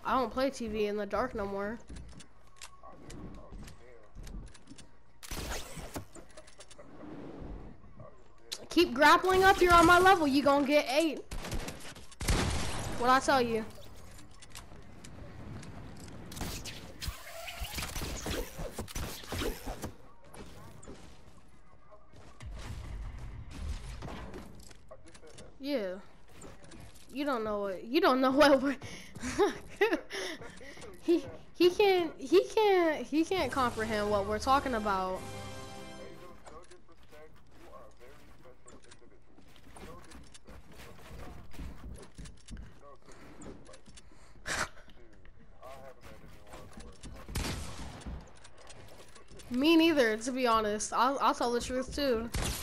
I don't play TV in the dark no more. Keep grappling up, you're on my level, you gonna get 8. What I tell you? Yeah. You don't know what we're he can't comprehend what we're talking about. Me neither, to be honest. I'll tell the truth too.